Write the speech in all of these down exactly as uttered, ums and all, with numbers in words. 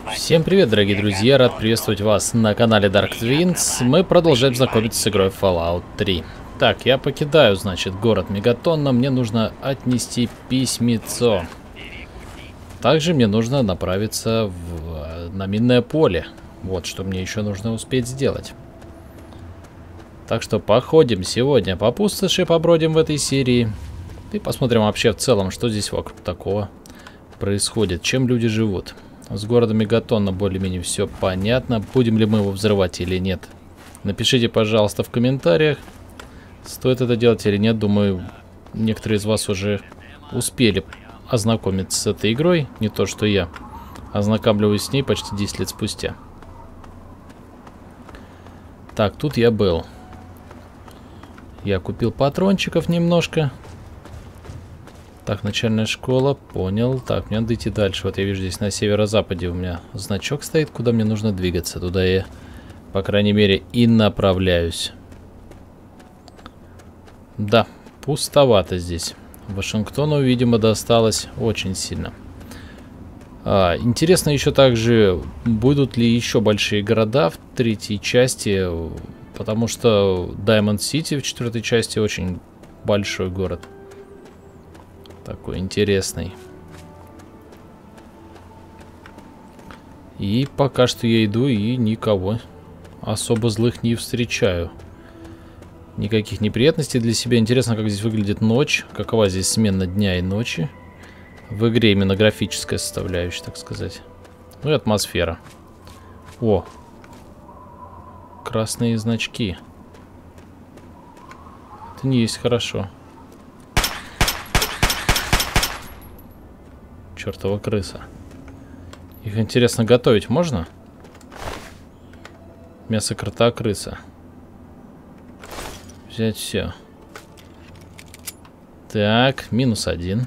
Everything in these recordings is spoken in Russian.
Всем привет, дорогие друзья, рад приветствовать вас на канале Dark Twins. Мы продолжаем знакомиться с игрой Fallout три. Так, я покидаю, значит, город Мегатон, но мне нужно отнести письмецо. Также мне нужно направиться в, на минное поле. Вот что мне еще нужно успеть сделать. Так что походим сегодня по пустоши, побродим в этой серии. И посмотрим вообще в целом, что здесь вокруг такого происходит, чем люди живут. С городом Мегатона более-менее все понятно. Будем ли мы его взрывать или нет? Напишите, пожалуйста, в комментариях, стоит это делать или нет. Думаю, некоторые из вас уже успели ознакомиться с этой игрой. Не то, что я. Ознакомливаюсь с ней почти десять лет спустя. Так, тут я был. Я купил патрончиков немножко. Так, начальная школа, понял. Так, мне надо идти дальше. Вот я вижу, здесь на северо-западе у меня значок стоит, куда мне нужно двигаться. Туда я, по крайней мере, и направляюсь. Да, пустовато здесь. Вашингтону, видимо, досталось очень сильно. А, интересно еще также, будут ли еще большие города в третьей части, потому что Даймонд Сити в четвертой части очень большой город. Такой интересный. И пока что я иду и никого особо злых не встречаю. Никаких неприятностей для себя. Интересно, как здесь выглядит ночь. Какова здесь смена дня и ночи. В игре именно графическая составляющая, так сказать. Ну и атмосфера. О! Красные значки. Это не есть хорошо. Чертова крыса. Их интересно готовить можно? Мясо крота, крыса. Взять все. Так, минус один.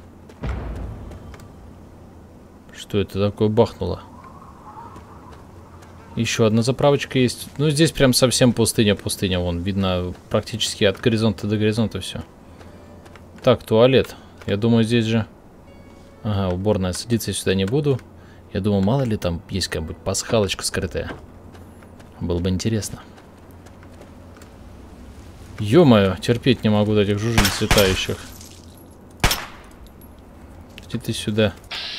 Что это такое бахнуло? Еще одна заправочка есть. Ну, здесь прям совсем пустыня, пустыня. Вон, видно практически от горизонта до горизонта все. Так, туалет. Я думаю, здесь же... Ага, уборная. Садиться сюда не буду. Я думаю, мало ли там есть какая-нибудь пасхалочка скрытая. Было бы интересно. Ё-моё, терпеть не могу этих жужелиц летающих. Иди ты сюда.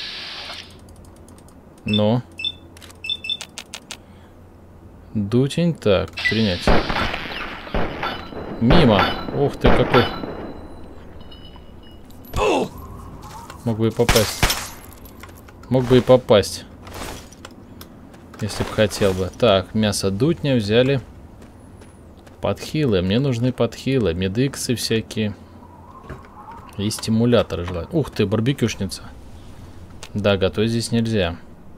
Ну. Дутень. Так, принять. Мимо. Ух ты, какой... Мог бы и попасть. Мог бы и попасть. Если бы хотел бы. Так, мясо дутня взяли. Подхилы. Мне нужны подхилы. Медиксы всякие. И стимуляторы желательно. Ух ты, барбекюшница. Да, готовить здесь нельзя.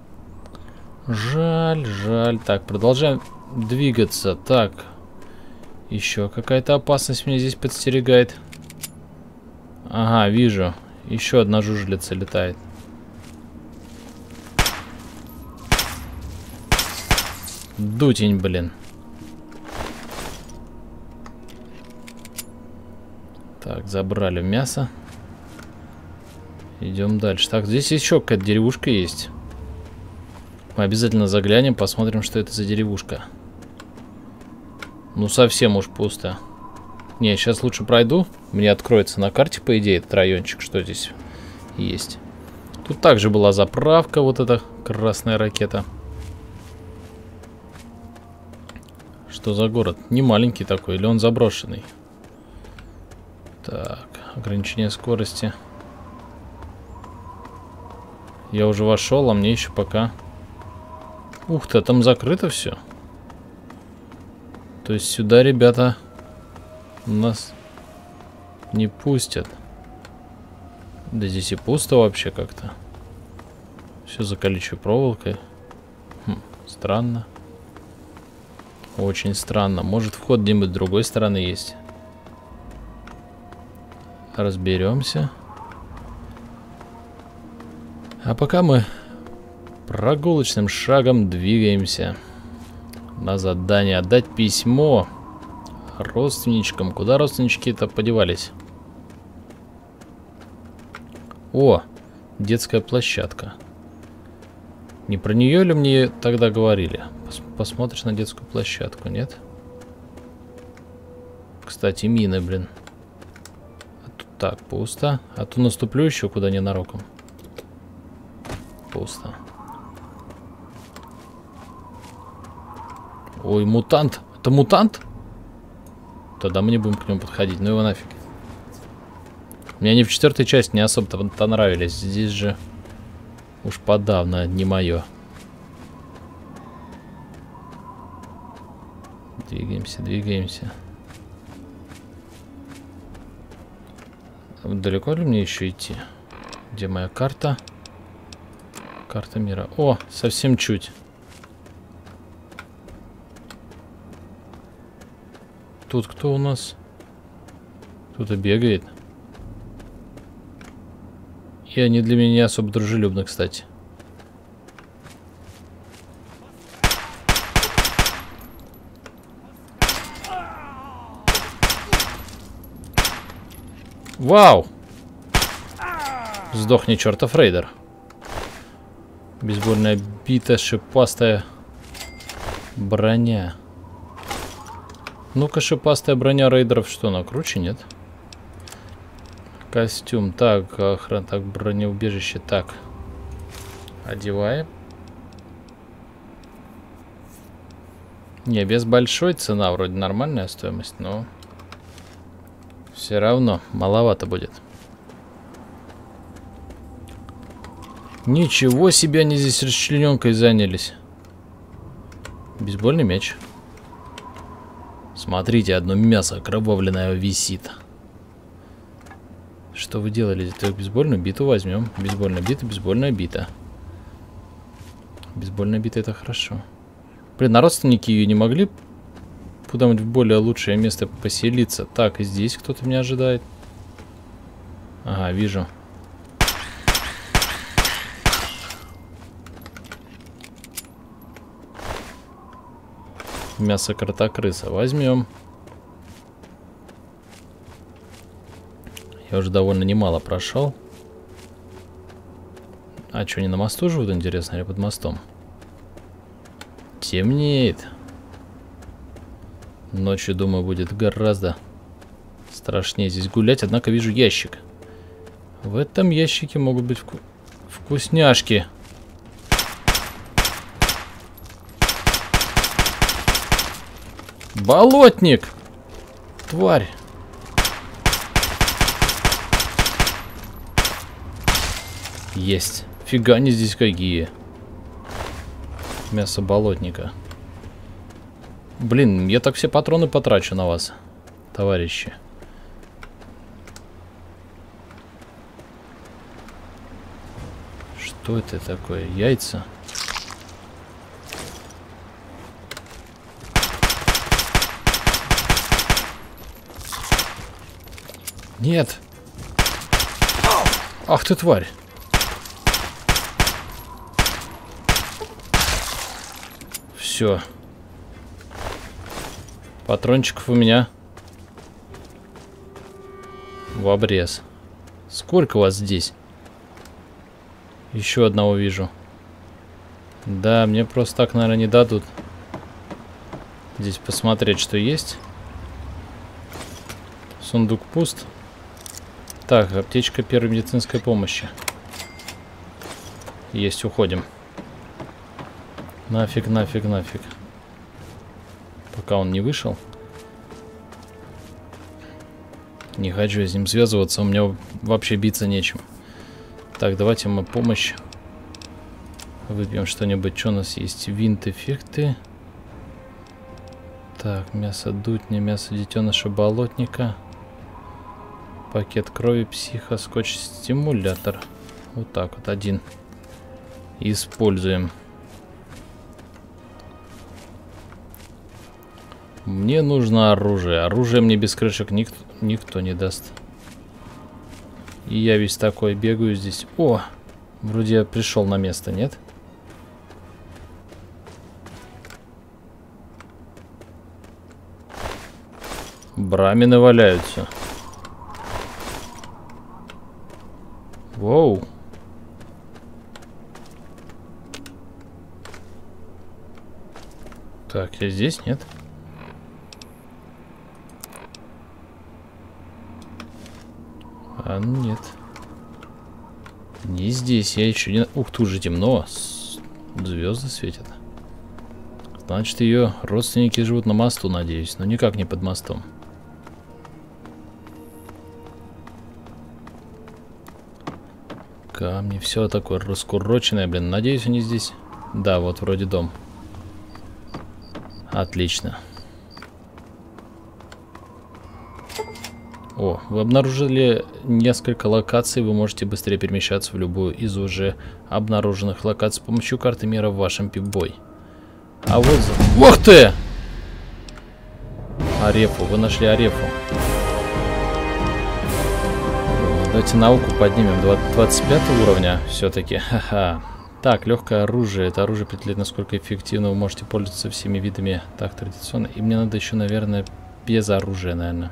Жаль, жаль. Так, продолжаем двигаться. Так. Еще какая-то опасность меня здесь подстерегает. Ага, вижу. Еще одна жужелица летает. Дутень, блин. Так, забрали мясо. Идем дальше. Так, здесь еще какая-то деревушка есть. Мы обязательно заглянем, посмотрим, что это за деревушка. Ну, совсем уж пусто. Не, сейчас лучше пройду. Мне откроется на карте, по идее, этот райончик, что здесь есть. Тут также была заправка, вот эта красная ракета. Что за город? Не маленький такой, или он заброшенный? Так, ограничение скорости. Я уже вошел, а мне еще пока... Ух ты, там закрыто все. То есть сюда, ребята... Нас не пустят. Да здесь и пусто вообще как-то. Все за колючей проволокой. Хм, странно. Очень странно. Может, вход где-нибудь с другой стороны есть. Разберемся. А пока мы прогулочным шагом двигаемся на задание отдать письмо родственничкам. Куда родственнички-то подевались? О, детская площадка. Не про нее ли мне тогда говорили? Пос посмотришь на детскую площадку, нет? Кстати, мины, блин. А тут так, пусто. А то наступлю еще куда ненароком. Пусто. Ой, мутант. Это мутант? Тогда мы не будем к нему подходить. Ну его нафиг. Мне они в четвертой части не особо-то понравились. Здесь же уж подавно не мое. Двигаемся, двигаемся. Далеко ли мне еще идти? Где моя карта? Карта мира. О, совсем чуть. Тут кто у нас? Кто-то бегает. И они для меня не особо дружелюбны, кстати. Вау! Сдохни, чертов рейдер. Бейсбольная бита, шипастая броня. Ну-ка, шипастая броня рейдеров что, она круче, нет? Костюм, так, охрана, так, бронеубежище, так. Одеваем. Не, без большой цена, вроде нормальная стоимость, но все равно маловато будет. Ничего себе, они здесь расчлененкой занялись. Бейсбольный мяч. Смотрите, одно мясо окровавленное висит. Что вы делали? Так, бейсбольную биту возьмем. Бейсбольная бита, бейсбольная бита. Бейсбольная бита — это хорошо. Блин, а родственники ее не могли куда-нибудь в более лучшее место поселиться? Так, и здесь кто-то меня ожидает. Ага, вижу. Мясо кротокрыса возьмем. Я уже довольно немало прошел. А что, не на мосту живут, интересно, или под мостом? Темнеет. Ночью, думаю, будет гораздо страшнее здесь гулять. Однако вижу ящик. В этом ящике могут быть вку... вкусняшки. Болотник! Тварь! Есть. Фига они здесь какие. Мясо болотника. Блин, я так все патроны потрачу на вас, товарищи. Что это такое? Яйца? Нет. Ах ты, тварь. Все. Патрончиков у меня в обрез. Сколько вас здесь? Еще одного вижу. Да, мне просто так, наверное, не дадут здесь посмотреть, что есть. Сундук пуст. Так, аптечка первой медицинской помощи. Есть, уходим. Нафиг, нафиг, нафиг. Пока он не вышел. Не хочу я с ним связываться, у меня вообще биться нечем. Так, давайте мы помощь. Выпьем что-нибудь. Что у нас есть? Винт-эффекты. Так, мясо дутня, мясо детеныша болотника. Пакет крови, психо, скотч-стимулятор. Вот так вот, один. Используем. Мне нужно оружие. Оружие мне без крышек никто, никто не даст. И я весь такой бегаю здесь. О! Вроде я пришел на место, нет? Брамины валяются. Воу. Так, я здесь, нет? А, нет. Не здесь, я еще не... Ух, тут же темно. Звезды светят. Значит, ее родственники живут на мосту, надеюсь, но никак не под мостом. Камни, все такое раскуроченное, блин. Надеюсь, они здесь... Да, вот вроде дом. Отлично. О, вы обнаружили несколько локаций. Вы можете быстрее перемещаться в любую из уже обнаруженных локаций с помощью карты мира в вашем пип-бой. А вот... Ух ты! Арефу, вы нашли Арефу. Давайте науку поднимем. двадцать пятого уровня все-таки. Ха-ха. Так, легкое оружие. Это оружие определяет, насколько эффективно вы можете пользоваться всеми видами. Так, традиционно. И мне надо еще, наверное, без оружия, наверное.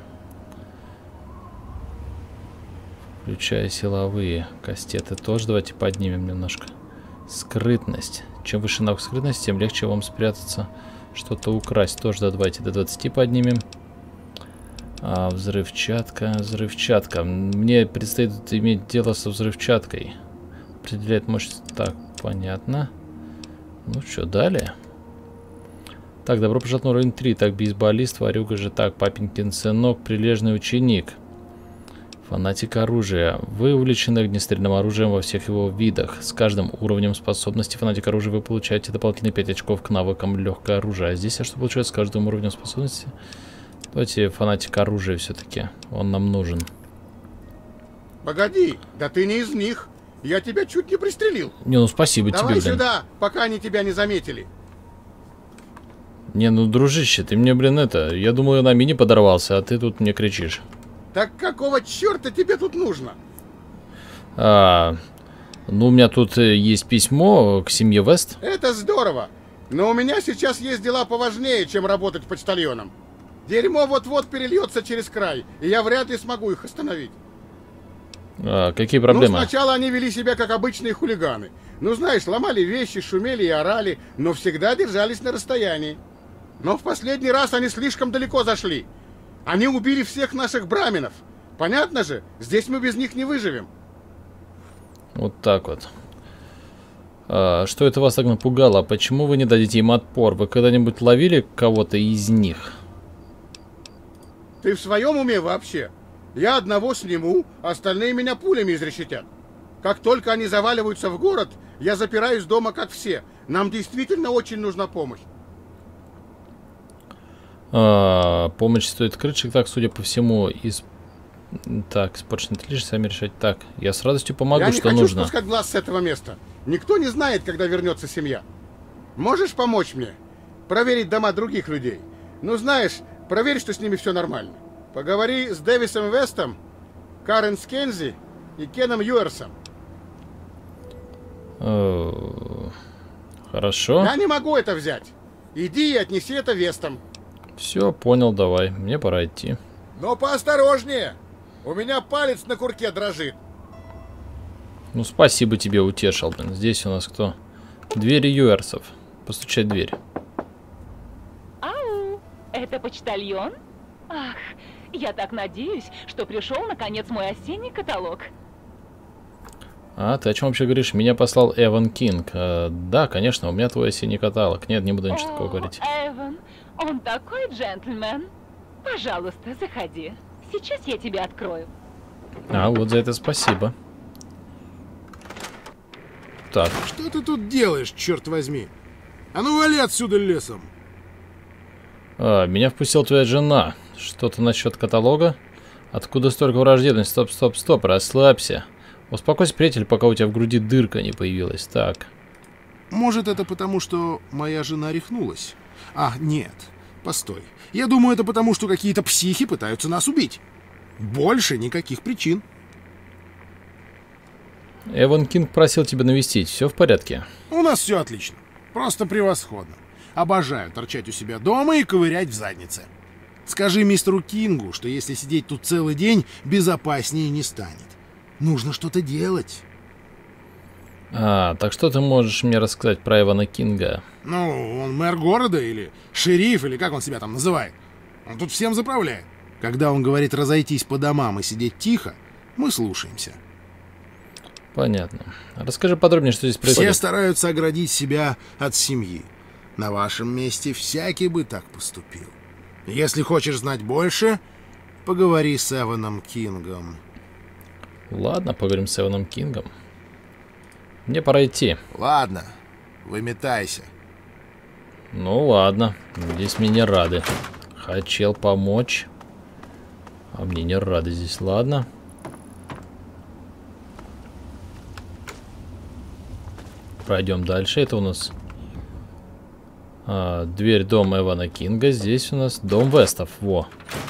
Включая силовые кастеты. Тоже давайте поднимем немножко. Скрытность. Чем выше навык скрытности, тем легче вам спрятаться, что-то украсть. Тоже да, давайте до двадцати поднимем. А, взрывчатка, взрывчатка. Мне предстоит иметь дело со взрывчаткой. Определяет мощность. Так, понятно. Ну что, далее? Так, добро пожаловать на уровень три. Так, бейсболист, ворюга же. Так, папенькин сынок, прилежный ученик. Фанатик оружия. Вы увлечены огнестрельным оружием во всех его видах. С каждым уровнем способности фанатик оружия вы получаете дополнительные пять очков к навыкам легкое оружие. А здесь, а что получается с каждым уровнем способности? Давайте фанатик оружия все-таки. Он нам нужен. Погоди, да ты не из них. Я тебя чуть не пристрелил. Не, ну спасибо Давай тебе, блин. сюда, пока они тебя не заметили. Не, ну дружище, ты мне, блин, это... Я думаю, на мини подорвался, а ты тут мне кричишь. Так какого черта тебе тут нужно? А, ну, у меня тут есть письмо к семье Вест. Это здорово. Но у меня сейчас есть дела поважнее, чем работать почтальоном. Дерьмо вот-вот перельется через край, и я вряд ли смогу их остановить. А, какие проблемы? Ну, сначала они вели себя как обычные хулиганы. Ну, знаешь, ломали вещи, шумели и орали, но всегда держались на расстоянии. Но в последний раз они слишком далеко зашли. Они убили всех наших браминов. Понятно же? Здесь мы без них не выживем. Вот так вот. А, что это вас так напугало? Почему вы не дадите им отпор? Вы когда-нибудь ловили кого-то из них? Ты в своем уме вообще? Я одного сниму, остальные меня пулями изрешетят. Как только они заваливаются в город, я запираюсь дома, как все. Нам действительно очень нужна помощь. А, помощь стоит крышек, так, судя по всему, из... Так, испорченный лишь сами решать. Так, я с радостью помогу, я что не хочу нужно. спускать глаз с этого места. Никто не знает, когда вернется семья. Можешь помочь мне? Проверить дома других людей. Ну, знаешь, проверь, что с ними все нормально. Поговори с Дэвисом Вестом, Карен Скензи и Кеном Юэрсом. О, хорошо. Я не могу это взять. Иди и отнеси это Вестом. Все, понял, давай. Мне пора идти. Но поосторожнее. У меня палец на курке дрожит. Ну, спасибо тебе, утешил, блин. Здесь у нас кто? Двери Юэрсов. Постучать в дверь. Ау, это почтальон? Ах, я так надеюсь, что пришел наконец мой осенний каталог. А, ты о чем вообще говоришь? Меня послал Эван Кинг. А, да, конечно, у меня твой осенний каталог. Нет, не буду ничего такого говорить. Эван, он такой джентльмен. Пожалуйста, заходи. Сейчас я тебе открою. А, вот за это спасибо. Так. Что ты тут делаешь, черт возьми? А ну вали отсюда лесом. А, меня впустила твоя жена. Что-то насчет каталога? Откуда столько враждебности? Стоп, стоп, стоп, расслабься. Успокойся, приятель, пока у тебя в груди дырка не появилась. Так. Может, это потому, что моя жена рехнулась? А, нет. Постой. Я думаю, это потому, что какие-то психи пытаются нас убить. Больше никаких причин. Эван Кинг просил тебя навестить. Все в порядке? У нас все отлично. Просто превосходно. Обожаю торчать у себя дома и ковырять в заднице. Скажи мистеру Кингу, что если сидеть тут целый день, безопаснее не станет. Нужно что-то делать. А, так что ты можешь мне рассказать про Эвана Кинга? Ну, он мэр города или шериф, или как он себя там называет. Он тут всем заправляет. Когда он говорит разойтись по домам и сидеть тихо, мы слушаемся. Понятно. Расскажи подробнее, что здесь происходит. Все стараются оградить себя от семьи. На вашем месте всякий бы так поступил. Если хочешь знать больше, поговори с Эваном Кингом. Ладно, поговорим с Эваном Кингом. Мне пора идти. Ладно, выметайся. Ну ладно, здесь мне не рады. Хотел помочь, а мне не рады здесь. Ладно. Пройдем дальше. Это у нас а, дверь дома Эвана Кинга. Здесь у нас дом Вестов. Во.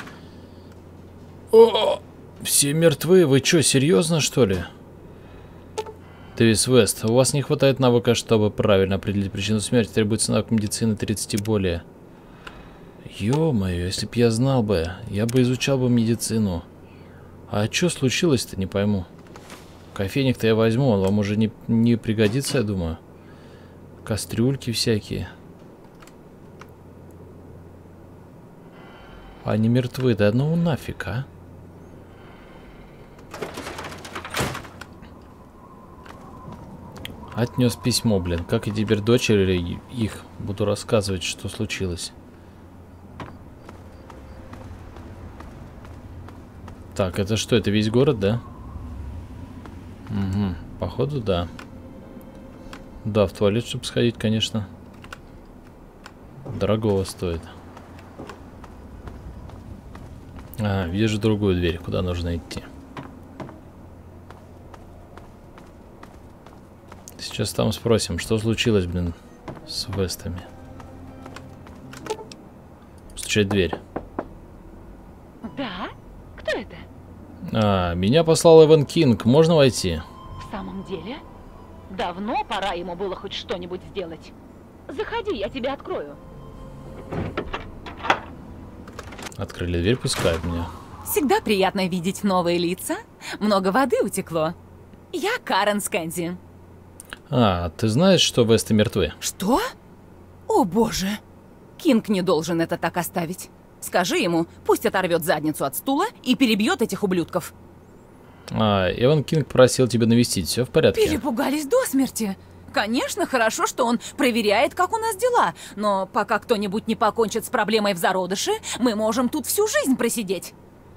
О, все мертвы. Вы что, серьезно, что ли? Дэвис Вест, у вас не хватает навыка, чтобы правильно определить причину смерти. Требуется навык медицины тридцать и более. Ё-моё, если б я знал бы, я бы изучал бы медицину. А что случилось-то, не пойму. Кофейник-то я возьму, он вам уже не, не пригодится, я думаю. Кастрюльки всякие. Они мертвы, да ну нафиг, а? Отнес письмо, блин. Как и теперь дочери их буду рассказывать, что случилось. Так, это что? Это весь город, да? Угу. Походу, да. Да, в туалет, чтобы сходить, конечно. Дорогого стоит. А, вижу другую дверь, куда нужно идти. Сейчас там спросим, что случилось, блин, с Вестами. Стучать в дверь. Да? Кто это? А, меня послал Эван Кинг. Можно войти? В самом деле? Давно пора ему было хоть что-нибудь сделать. Заходи, я тебе открою. Открыли дверь, пускают меня. Всегда приятно видеть новые лица. Много воды утекло. Я Карен Скэнди. А, ты знаешь, что Весты мертвы? Что? О боже! Кинг не должен это так оставить. Скажи ему, пусть оторвет задницу от стула и перебьет этих ублюдков. А, Эван Кинг просил тебя навестить, все в порядке? Перепугались до смерти. Конечно, хорошо, что он проверяет, как у нас дела. Но пока кто-нибудь не покончит с проблемой в зародыше, мы можем тут всю жизнь просидеть.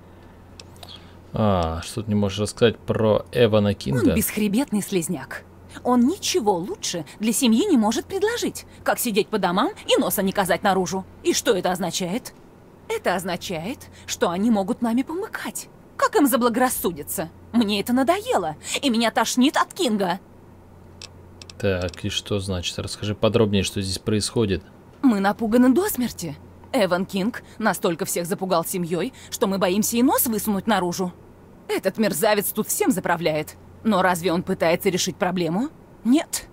А, что ты не можешь рассказать про Эвана Кинга? Он бесхребетный слизняк. Он ничего лучше для семьи не может предложить, как сидеть по домам и носа не казать наружу. И что это означает? Это означает, что они могут нами помыкать. Как им заблагорассудится? Мне это надоело, и меня тошнит от Кинга. Так, и что значит? Расскажи подробнее, что здесь происходит. Мы напуганы до смерти. Эван Кинг настолько всех запугал семьей, что мы боимся и нос высунуть наружу. Этот мерзавец тут всем заправляет. Но разве он пытается решить проблему? Нет.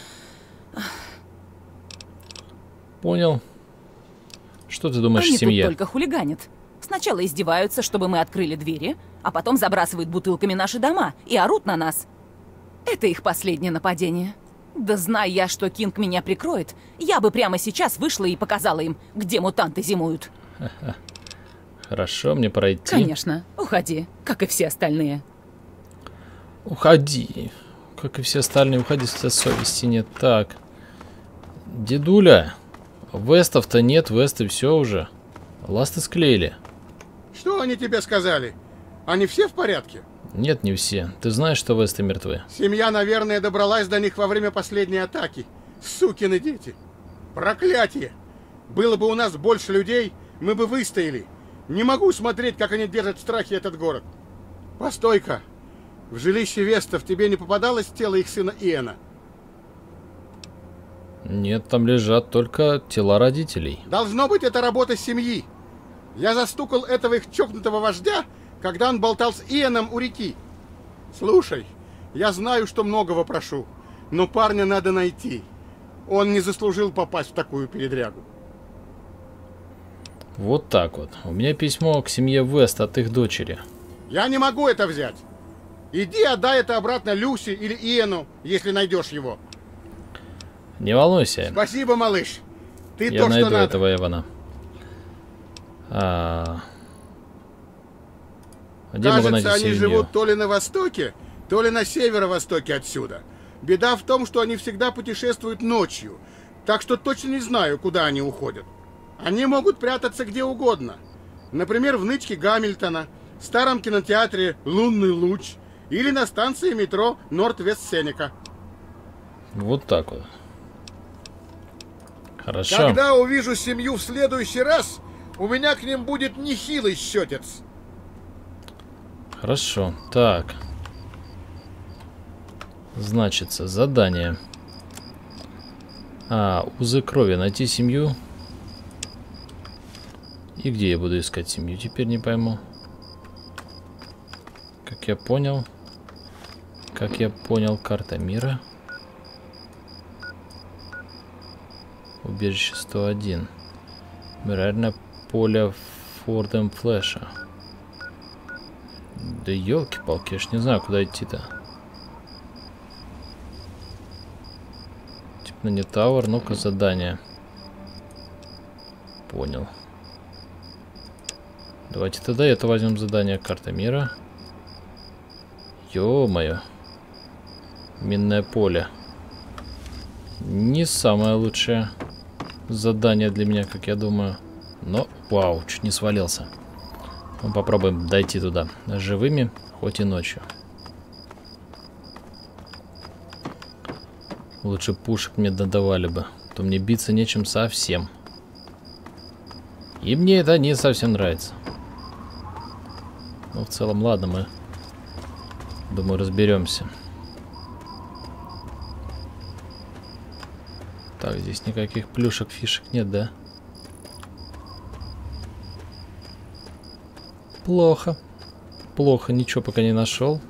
Понял. Что ты думаешь Они о семье? тут только хулиганят. Сначала издеваются, чтобы мы открыли двери, а потом забрасывают бутылками наши дома и орут на нас. Это их последнее нападение. Да зная я, что Кинг меня прикроет, я бы прямо сейчас вышла и показала им, где мутанты зимуют. Хорошо, мне пора идти. Конечно, уходи, как и все остальные. Уходи. Как и все остальные, уходи, если совести нет. Так. Дедуля. Вестов-то нет, Весты все уже. Ласты склеили. Что они тебе сказали? Они все в порядке? Нет, не все. Ты знаешь, что Весты мертвы? Семья, наверное, добралась до них во время последней атаки. Сукины дети. Проклятие! Было бы у нас больше людей, мы бы выстояли. Не могу смотреть, как они держат в страхе этот город. Постой-ка. В жилище Вестов тебе не попадалось тело их сына Иэна? Нет, там лежат только тела родителей. Должно быть, это работа семьи. Я застукал этого их чокнутого вождя, когда он болтал с Иэном у реки. Слушай, я знаю, что многого прошу, но парня надо найти. Он не заслужил попасть в такую передрягу. Вот так вот. У меня письмо к семье Вест от их дочери. Я не могу это взять. Иди отдай это обратно Люси или Иэну, если найдешь его. Не волнуйся. Спасибо, малыш. Ты Я то, найду что надо. этого Эвана. А... Где могу найти Кажется, они семью? живут то ли на востоке, то ли на северо-востоке отсюда. Беда в том, что они всегда путешествуют ночью, так что точно не знаю, куда они уходят. Они могут прятаться где угодно. Например, в нычке Гамильтона, в старом кинотеатре «Лунный луч» или на станции метро Норт-Вест-Сенека. Вот так вот. Хорошо. Когда увижу семью в следующий раз, у меня к ним будет нехилый счетец. Хорошо. Так. Значится, задание. А, узы крови. Найти семью. И где я буду искать семью? Теперь не пойму. Как я понял. Как я понял, карта мира. Убежище сто один. Реально поле Фордом Флэша. Да елки-палки, я ж не знаю, куда идти-то. Типа не Тауэр, ну-ка задание. Понял. Давайте тогда это возьмем задание. Карта мира. Ё-моё. Минное поле. Не самое лучшее задание для меня, как я думаю. Но, вау, чуть не свалился. Мы попробуем дойти туда живыми, хоть и ночью. Лучше пушек мне додавали бы. А то мне биться нечем совсем. И мне это не совсем нравится. Но в целом, ладно, мы, думаю, разберемся. Так, здесь никаких плюшек, фишек нет, да? Плохо. Плохо, ничего пока не нашел.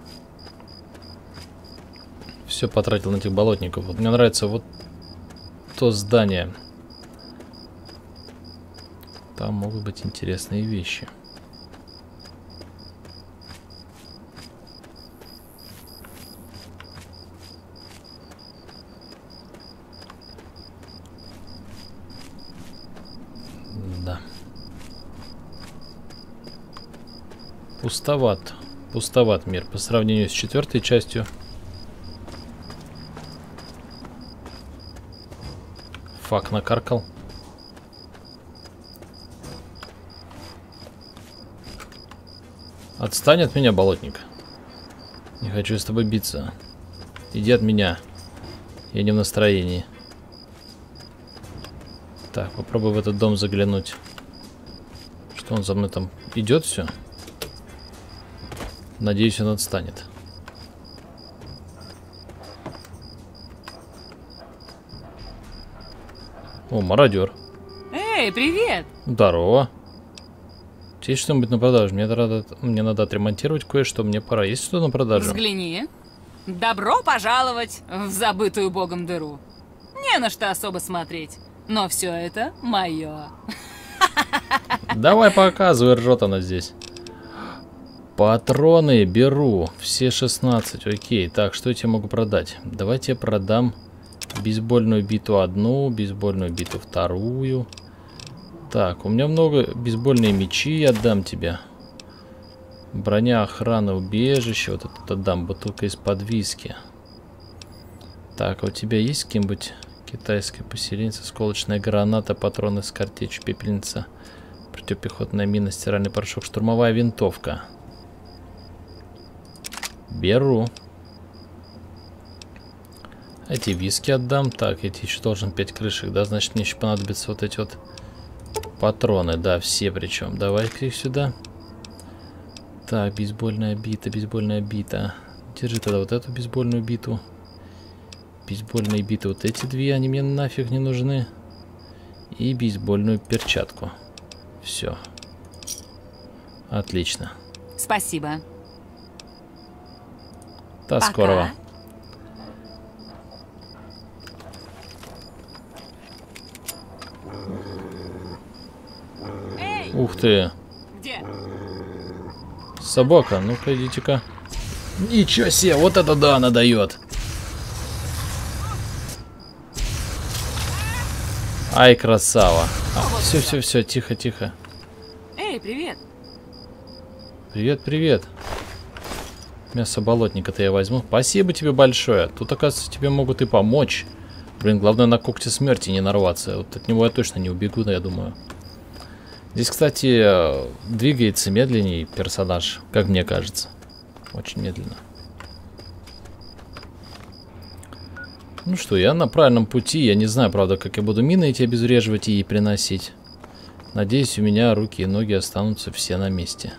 Все потратил на этих болотников. Вот мне нравится вот то здание. Там могут быть интересные вещи. Да. Пустоват. Пустоват мир по сравнению с четвертой частью. Фак накаркал. Отстань от меня, болотник. Не хочу с тобой биться. Иди от меня. Я не в настроении. Так, попробуй в этот дом заглянуть. Что он за мной там идет все? Надеюсь, он отстанет. О, мародер. Эй, привет! Здорово. Есть что-нибудь на продажу? Мне надо, мне надо отремонтировать кое-что. Мне пора. Есть что на продажу? Взгляни. Добро пожаловать в забытую богом дыру. Не на что особо смотреть. Но все это мое. Давай показывай, ржет она здесь. Патроны беру. Все шестнадцать. Окей. Так, что я тебе могу продать? Давайте я продам бейсбольную биту одну, бейсбольную биту вторую. Так, у меня много бейсбольные мечи, я отдам тебе. Броня, охрана, убежище. Вот это отдам. Бутылка из-под виски. Так, а у тебя есть кем-нибудь китайская поселенца, сколочная граната, патроны с картечью, пепельница, противопехотная мина, стиральный порошок, штурмовая винтовка. Беру. Эти виски отдам. Так, я тебе еще должен пять крышек, да? Значит, мне еще понадобятся вот эти вот патроны, да, все причем. Давай-ка их сюда. Так, бейсбольная бита, бейсбольная бита. Держи тогда вот эту бейсбольную биту. Бейсбольные биты, вот эти две, они мне нафиг не нужны. И бейсбольную перчатку. Все. Отлично. Спасибо. До Пока. скорого. Эй, Ух ты. где? Собака, ну-ка идите-ка. Ничего себе, вот это да, она дает. Ай, красава. А, все, все, все, тихо, тихо. Эй, привет. Привет, привет. Мясо болотника-то я возьму. Спасибо тебе большое. Тут, оказывается, тебе могут и помочь. Блин, главное на когти смерти не нарваться. Вот от него я точно не убегу, я думаю. Здесь, кстати, двигается медленнее персонаж, как мне кажется. Очень медленно. Ну что, я на правильном пути. Я не знаю, правда, как я буду мины эти обезвреживать и приносить. Надеюсь, у меня руки и ноги останутся все на месте.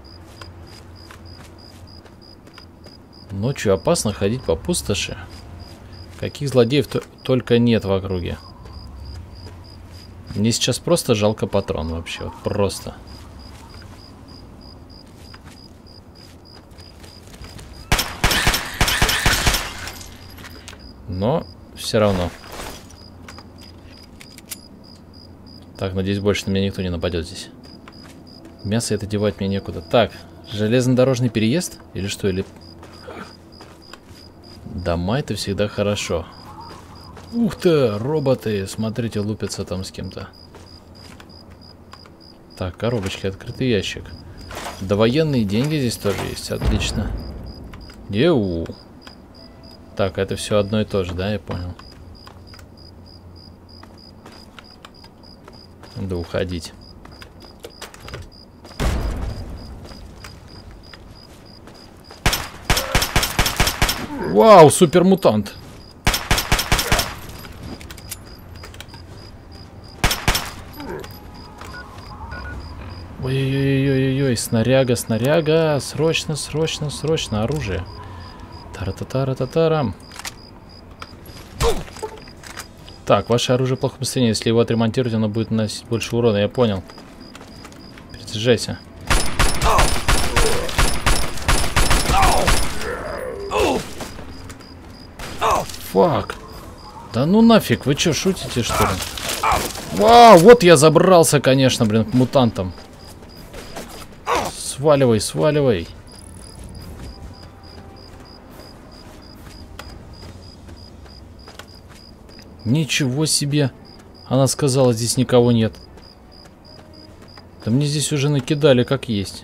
Ночью опасно ходить по пустоши. Каких злодеев -то только нет в округе. Мне сейчас просто жалко патрон вообще. Вот просто. Но все равно. Так, надеюсь, больше на меня никто не нападет здесь. Мясо это девать мне некуда. Так, железнодорожный переезд? Или что? Или... Дома это всегда хорошо. Ух ты, роботы, смотрите, лупятся там с кем-то. Так, коробочки, открытый ящик. Довоенные деньги здесь тоже есть, отлично. Еу. Так, это все одно и то же, да, я понял. Надо уходить. Вау, супермутант. Ой-ой-ой-ой-ой, снаряга, снаряга. Срочно, срочно, срочно. Оружие. Тара-та-тара-та-тарам. Так, ваше оружие в плохом состоянии. Если его отремонтировать, оно будет наносить больше урона. Я понял. Перезаряжайся. Фак. Да ну нафиг, вы что, шутите, что ли? Вау, вот я забрался, конечно, блин, к мутантам. Сваливай, сваливай. Ничего себе. Она сказала, здесь никого нет. Да мне здесь уже накидали как есть.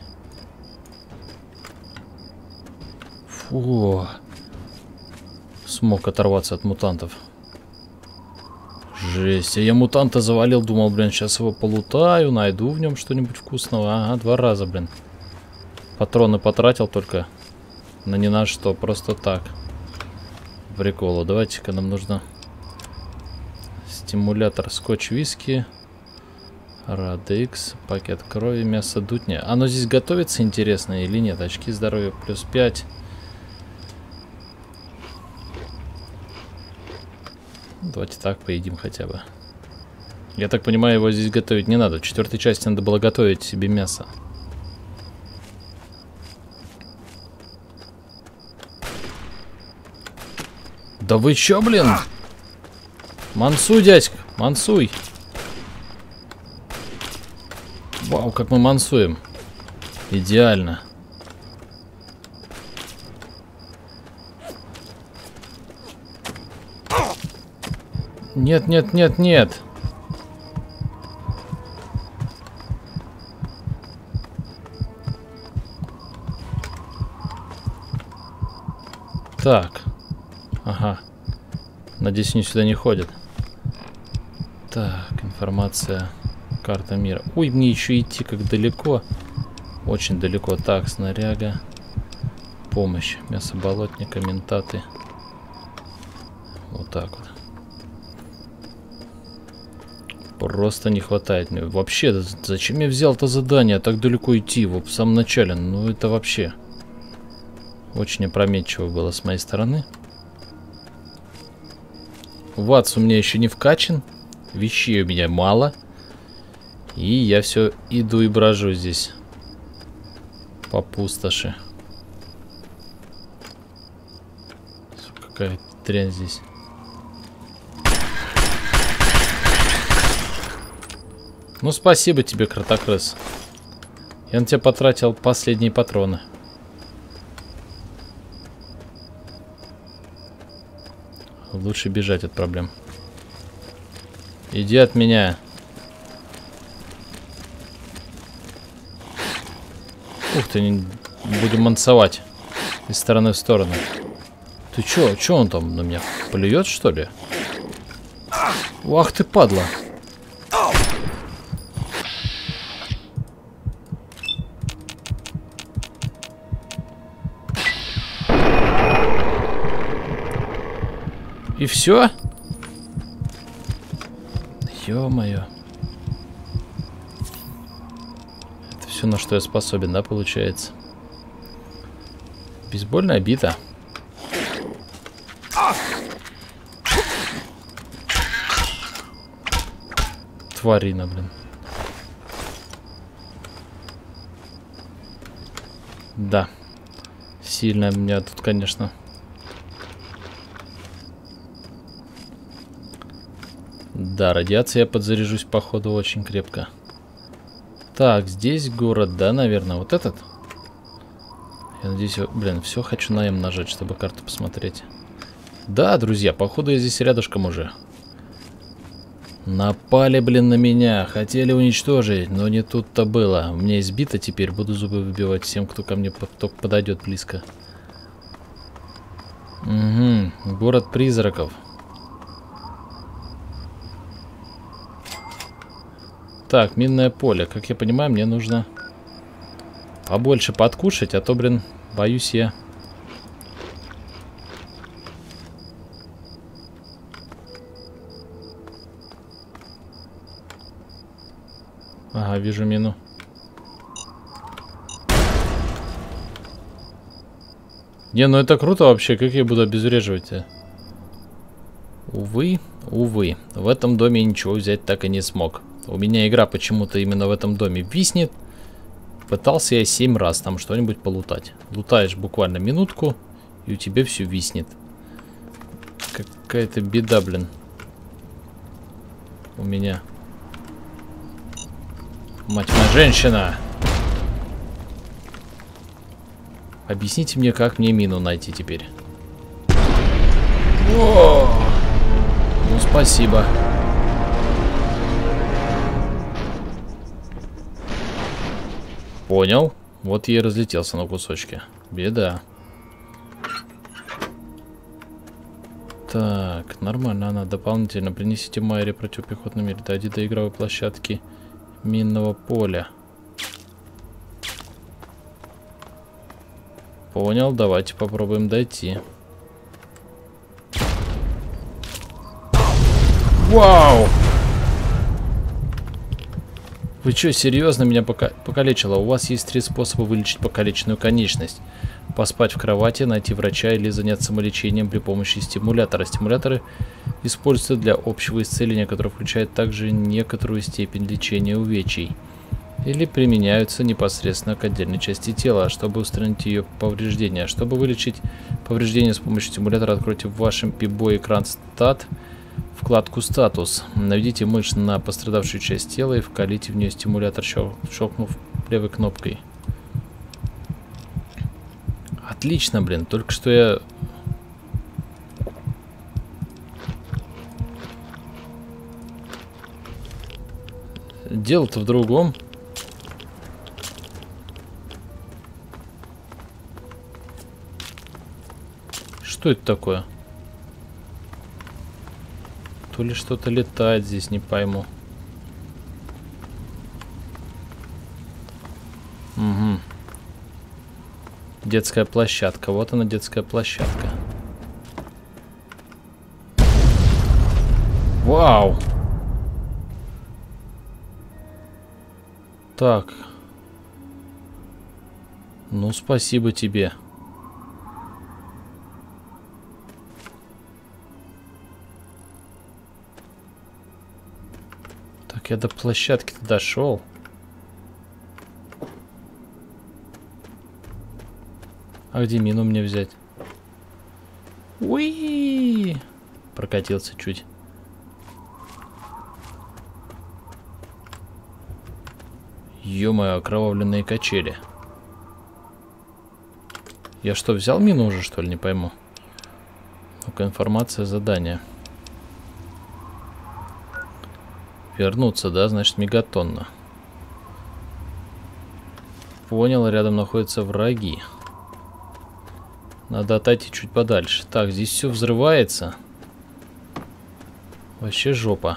Фу. Смог оторваться от мутантов. Жесть. Я мутанта завалил, думал, блин, сейчас его полутаю, найду в нем что-нибудь вкусного. Ага, два раза, блин. Патроны потратил только на ни на что, просто так. Приколу. Давайте-ка нам нужно стимулятор скотч-виски, Радекс, пакет крови, мясо дутня. Оно здесь готовится, интересно, или нет? Очки здоровья плюс пять. Давайте так поедим хотя бы. Я так понимаю, его здесь готовить не надо. В четвертой части надо было готовить себе мясо. Да вы чё, блин? Мансуй, дядька, мансуй. Вау, как мы мансуем. Идеально. Нет, нет, нет, нет. Так. Ага. Надеюсь, они сюда не ходят. Так, информация. Карта мира. Ой, мне еще идти как далеко. Очень далеко. Так, снаряга. Помощь. Мясо болотника, ментаты. Вот так вот. Просто не хватает мне. Вообще, зачем я взял это задание? Так далеко идти, вот в самом начале. Ну, это вообще очень опрометчиво было с моей стороны. Ватс у меня еще не вкачан. Вещей у меня мало. И я все иду и брожу здесь по пустоши. Какая дрянь здесь. Ну, спасибо тебе, кротокрыс. Я на тебя потратил последние патроны. Лучше бежать от проблем. Иди от меня. Ух ты, не... будем мансовать из стороны в сторону. Ты чё? Чё он там на меня плюет, что ли? Ах ты, падла. И все? Ё-моё. Это все, на что я способен, да, получается? Бейсбольная бита. Тварина, блин. Да. Сильно меня тут, конечно. Да, радиация я подзаряжусь, походу, очень крепко. Так, здесь город, да, наверное, вот этот? Я надеюсь, я, блин, все хочу на М нажать, чтобы карту посмотреть. Да, друзья, походу я здесь рядышком уже. Напали, блин, на меня. Хотели уничтожить, но не тут-то было. У меня избито теперь, буду зубы выбивать всем, кто ко мне только подойдет близко. Угу, город призраков. Так, минное поле. Как я понимаю, мне нужно побольше подкушать, а то, блин, боюсь я. Ага, вижу мину. Не, ну это круто вообще. Как я буду обезвреживать-то? Увы, увы. В этом доме я ничего взять так и не смог. У меня игра почему-то именно в этом доме виснет. Пытался я семь раз там что-нибудь полутать. Лутаешь буквально минутку, и у тебя все виснет. Какая-то беда, блин. У меня. Мать моя женщина! Объясните мне, как мне мину найти теперь. О! Ну, спасибо. Понял. Вот я и разлетелся на кусочки. Беда. Так, нормально она. Дополнительно принесите Майри противопехотный мир. Дойди до игровой площадки минного поля. Понял, давайте попробуем дойти. Вау! Вы что, серьезно меня пока покалечило? У вас есть три способа вылечить покалеченную конечность. Поспать в кровати, найти врача или заняться самолечением при помощи стимулятора. Стимуляторы используются для общего исцеления, которое включает также некоторую степень лечения увечий. Или применяются непосредственно к отдельной части тела, чтобы устранить ее повреждения. Чтобы вылечить повреждения с помощью стимулятора, откройте в вашем пибо экран стат. Вкладку «Статус». Наведите мышь на пострадавшую часть тела и вкалите в нее стимулятор, щелкнув левой кнопкой. Отлично, блин. Только что я... Дело-то в другом. Что это такое? То ли что-то летает здесь, не пойму. Угу. Детская площадка. Вот она, детская площадка. Вау! Так. Ну, спасибо тебе. Я до площадки-то дошел. А где мину мне взять? Уи! Прокатился чуть. Ё-моё, окровавленные качели. Я что, взял мину уже, что ли? Не пойму. Ну-ка, информация, задание. Вернуться, да, значит, мегатонна. Понял, рядом находятся враги. Надо отойти чуть подальше. Так, здесь все взрывается. Вообще жопа.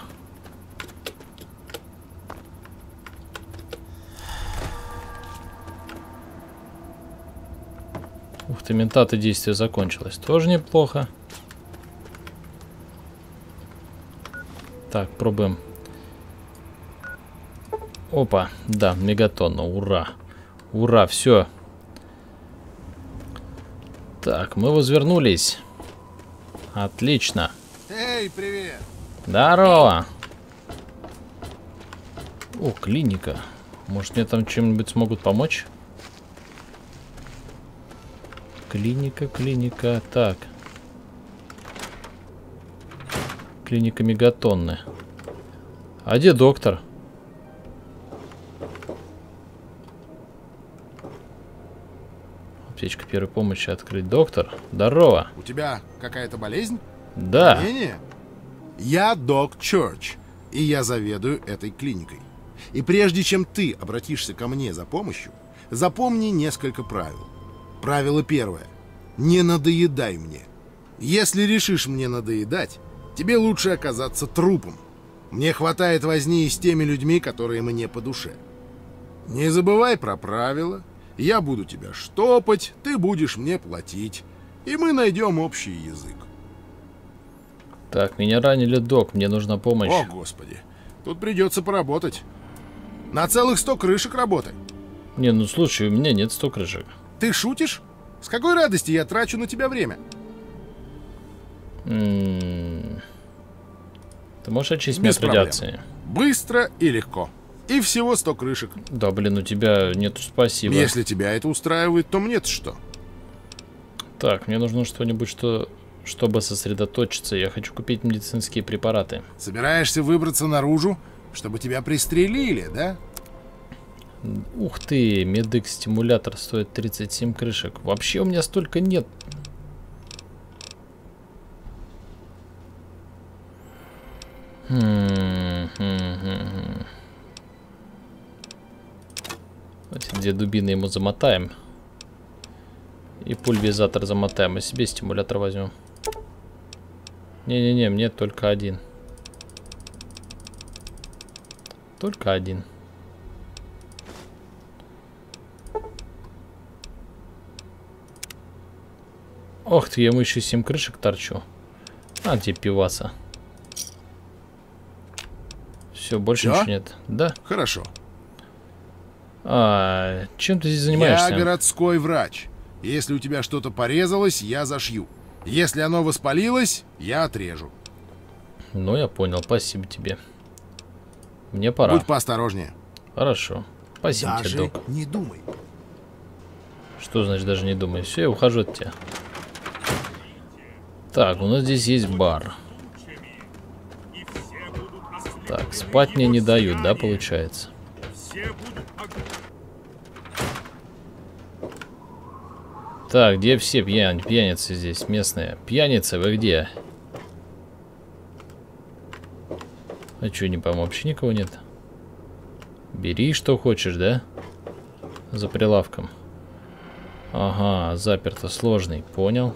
Ух ты, ментаты действие закончилось. Тоже неплохо. Так, пробуем. Опа, да, мегатонна, ура. Ура, все. Так, мы возвернулись. Отлично. Эй, привет! Здорово. О, клиника. Может, мне там чем-нибудь смогут помочь? Клиника, клиника. Так. Клиника мегатонны. А где доктор? Аптечка первой помощи открыть. Доктор, здорово. У тебя какая-то болезнь? Да. Не-не. Я Док Чёрч, и я заведую этой клиникой. И прежде чем ты обратишься ко мне за помощью, запомни несколько правил. Правило первое. Не надоедай мне. Если решишь мне надоедать, тебе лучше оказаться трупом. Мне хватает возни и с теми людьми, которые мне по душе. Не забывай про правила. Я буду тебя штопать, ты будешь мне платить. И мы найдем общий язык. Так, меня ранили, док, мне нужна помощь. О, господи. Тут придется поработать. На целых сто крышек работай. Не, ну слушай, у меня нет сто крышек. Ты шутишь? С какой радости я трачу на тебя время? М-м-м. Ты можешь очистить меня от радиации? Быстро и легко. И всего сто крышек. Да, блин, у тебя нету, спасибо. Если тебя это устраивает, то мне-то что? Так, мне нужно что-нибудь, что... чтобы сосредоточиться. Я хочу купить медицинские препараты. Собираешься выбраться наружу, чтобы тебя пристрелили, да? Ух ты, медик-стимулятор стоит тридцать семь крышек. Вообще у меня столько нет. Хм-хм-хм-хм. Давайте две дубины ему замотаем. И пульверизатор замотаем. И себе стимулятор возьмем. Не-не-не, мне только один. Только один. Ох ты, я ему еще семь крышек торчу. А, тебе пиваса. Все, больше Всё? ничего нет. Да. Хорошо. А, чем ты здесь занимаешься? Я городской врач. Если у тебя что-то порезалось, я зашью. Если оно воспалилось, я отрежу. Ну, я понял. Спасибо тебе. Мне пора. Будь поосторожнее. Хорошо. Спасибо Даже тебе, док. не думай. Что значит даже не думай? Все, я ухожу от тебя. Так, у нас здесь есть бар. Так, спать мне не дают, да, получается? Так, где все пьян... пьяницы здесь местные? Пьяницы, вы где? А что, не пойму, вообще никого нет? Бери, что хочешь, да? За прилавком. Ага, заперто, сложный, понял.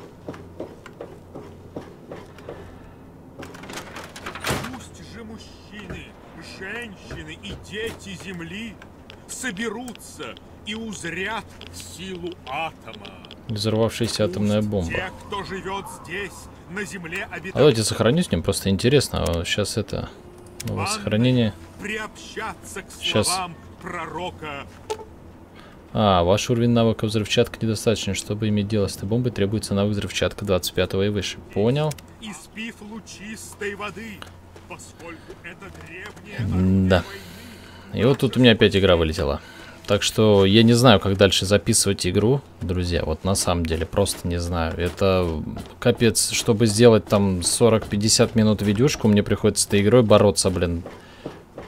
Пусть же мужчины, женщины и дети Земли соберутся и узрят силу атома. Взорвавшаяся атомная бомба. Те, кто живет здесь, на Земле обитают... А давайте сохраню с ним, просто интересно. А сейчас это... Новое сохранение. Приобщаться к Сейчас. словам пророка. А, ваш уровень навыка взрывчатка недостаточно. Чтобы иметь дело с этой бомбой, требуется навык взрывчатка двадцать пятого и выше. Понял. Испив лучистой воды, поскольку это древнее Да. оружие войны. И вот тут у меня опять игра вылетела. Так что я не знаю, как дальше записывать игру, друзья. Вот на самом деле, просто не знаю. Это капец, чтобы сделать там сорок-пятьдесят минут видюшку, мне приходится с этой игрой бороться, блин.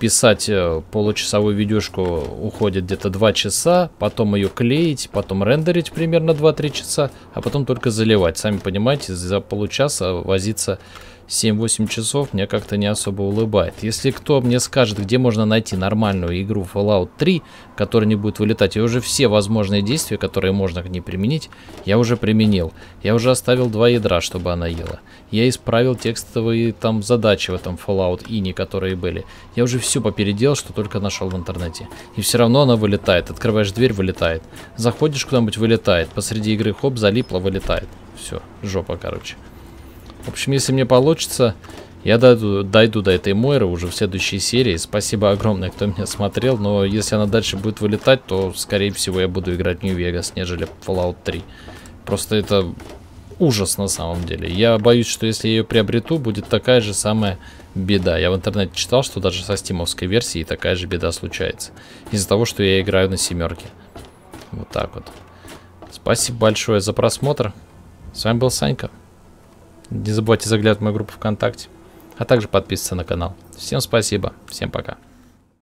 писать получасовую видюшку уходит где-то два часа, потом ее клеить, потом рендерить примерно два-три часа, а потом только заливать. Сами понимаете, за получаса возиться семь-восемь часов мне как-то не особо улыбает. Если кто мне скажет, где можно найти нормальную игру Fallout три, которая не будет вылетать, и уже все возможные действия, которые можно к ней применить, я уже применил. Я уже оставил два ядра, чтобы она ела. Я исправил текстовые там задачи в этом Fallout Ini, которые были. Я уже все попеределал, что только нашел в интернете. И все равно она вылетает. Открываешь дверь, вылетает. Заходишь куда-нибудь, вылетает. Посреди игры, хоп, залипло, вылетает. Все, жопа, короче. В общем, если мне получится, я дойду, дойду до этой Мойры уже в следующей серии. Спасибо огромное, кто меня смотрел. Но если она дальше будет вылетать, то, скорее всего, я буду играть в Нью-Вегас, нежели в Fallout три. Просто это ужас на самом деле. Я боюсь, что если я ее приобрету, будет такая же самая беда. Я в интернете читал, что даже со стимовской версией такая же беда случается. Из-за того, что я играю на семерке. Вот так вот. Спасибо большое за просмотр. С вами был Санька. Не забывайте заглядывать в мою группу ВКонтакте, а также подписываться на канал. Всем спасибо, всем пока.